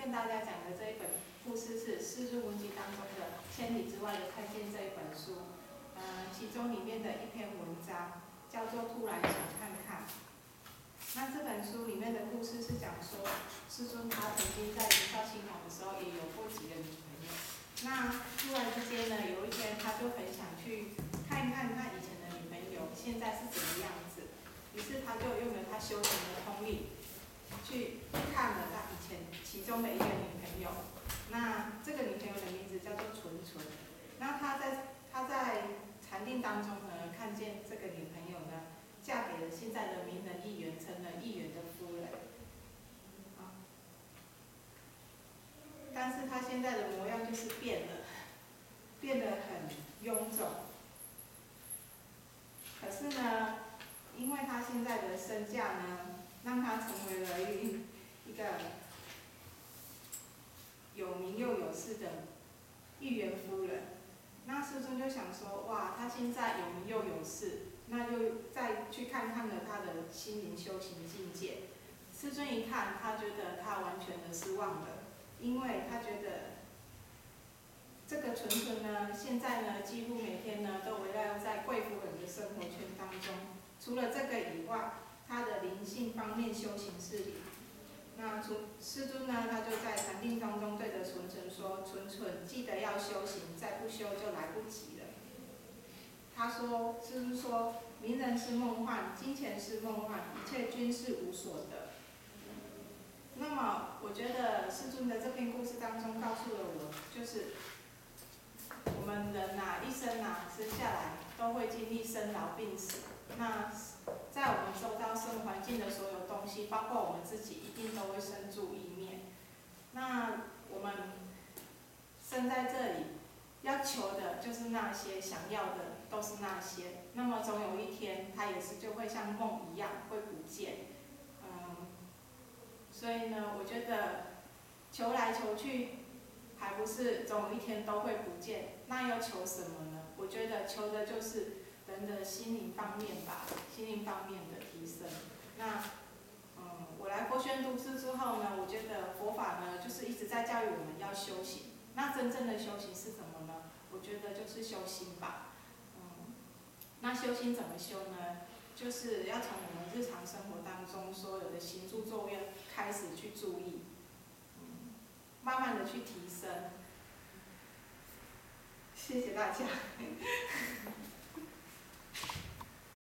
跟大家讲的这一本故事是《释尊文集》当中的《千里之外的看见》这一本书，其中里面的一篇文章叫做《突然想看看》。那这本书里面的故事是讲说，释尊他曾经在年少轻狂的时候也有过几个女朋友。那突然之间呢，有一天他就很想去看一看他以前的女朋友现在是怎么样子，于是他就用了他修行的通力，去看了他以前其中的一个女朋友。那这个女朋友的名字叫做纯纯。那他在禅定当中呢，看见这个女朋友呢，嫁给了现在的名人议员，成了议员的夫人。但是他现在的模样就是变了，变得很臃肿。可是呢，因为他现在的身价呢，让他成为了一个有名又有势的议员夫人。那师尊就想说，哇，他现在有名又有势，那就再去看看了他的心灵修行境界。师尊一看，他觉得他完全的失望了，因为他觉得这个纯纯呢，现在呢，几乎每天呢都围绕在贵夫人的生活圈当中。除了这个以外，他的灵性方面修行是零。那师尊呢，他就在禅定当中对着纯纯说：“纯纯，记得要修行，再不修就来不及了。”他说，师尊说，名人是梦幻，金钱是梦幻，一切均是无所得。那么，我觉得师尊的这篇故事当中告诉了我，就是我们人一生生下来都会经历生老病死。那在我们周遭生活环境的所有东西，包括我们自己，一定都会生住异灭。那我们生在这里，要求的就是那些，想要的都是那些。那么总有一天，它也是就会像梦一样会不见。所以呢，我觉得求来求去，还不是总有一天都会不见。那要求什么呢？我觉得求的就是人的心灵方面吧，心灵方面的提升。那我来佛学读书之后呢，我觉得佛法呢，就是一直在教育我们要修行。那真正的修行是什么呢？我觉得就是修心吧。那修心怎么修呢？就是要从我们日常生活当中所有的行住坐卧开始去注意，慢慢的去提升。谢谢大家。